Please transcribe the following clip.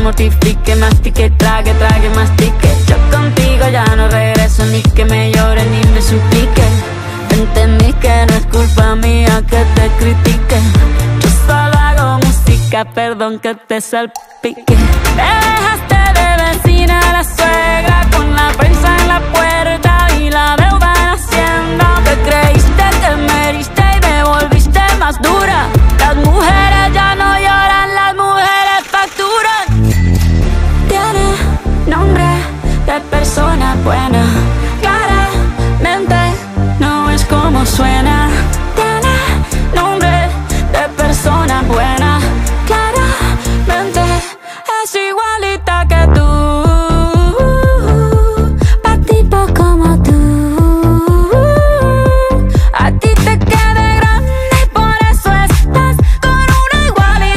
mortifique, mastique, trague, trague, mastique. Yo contigo ya no regreso, ni que me llore ni me suplique. Entendí que no es culpa mía que te critique. Yo solo hago música, perdón que te salpique. Te dejaste de vecina a la suegra con la prensa en la puerta.